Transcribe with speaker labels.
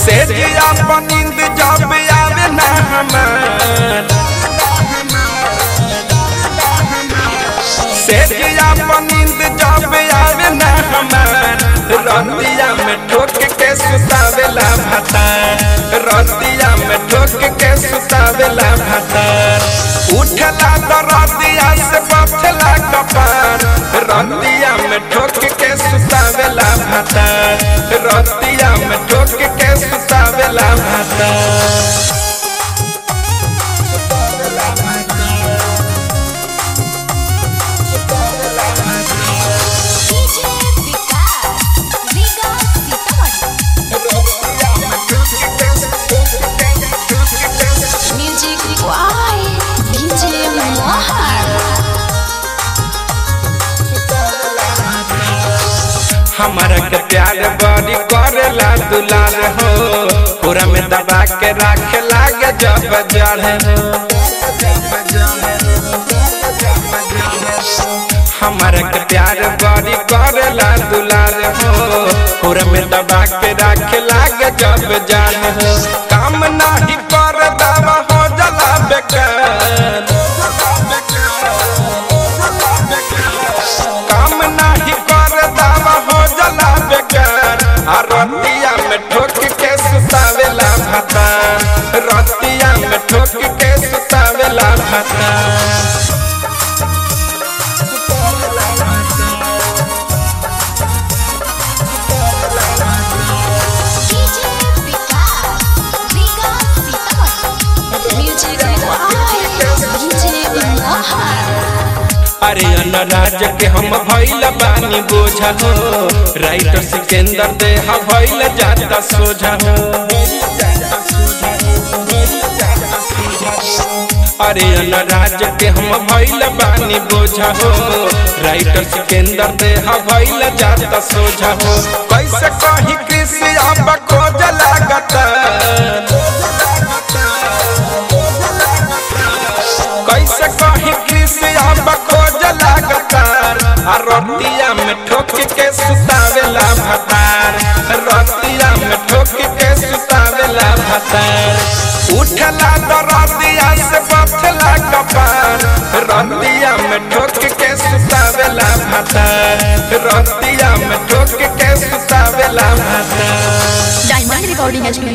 Speaker 1: सेजिया पर नींद जब आवे ना हमार, सेजिया पर नींद जब आवे ना हमार, रतिया में ठोक के सुतावेला भातार, रतिया में ठोक के सुतावेला भातार। उठला तो रतिया से बथला कपार, रतिया में ठोक के सुतावेला भातार, रतिया में ठोक के सुतावेला भातार। हमारा के प्यार बड़ी करेला दुलार हो, पूरा में दबा के रखे लागे जब जड़े हो। हमारा के प्यार बड़ी करेला दुलार हो, पूरा में दबा के रखे लागे जब जड़े हो। काम नहीं कर दवा हो जला बेकार, काम नहीं कर दवा हो जला बेकार। रतिया में ठोक के सुतावेला भातार, रतिया में ठोक के सुतावेला भातार। अरे अनराज के हम भइल बानी बोझा हो, राइटर सिकंदर दे हम भइल जाता सोझा हो। अरे अनराज के हम भइल बानी बोझा हो, राइटर सिकंदर दे हम भइल जाता सोझा हो। कैसे कहीं कृषि अब खोज लागता, कैसे कहीं कृषि अब खोज लागतार। रतिया में ठोक के सुतावेला भातार, रतिया में ठोक के सुतावेला भातार। उठला तो रतिया से बथला कपार, रतिया में ठोक के सुतावेला भातार, रतिया में ठोक के सुतावेला भातार।
Speaker 2: Diamond recording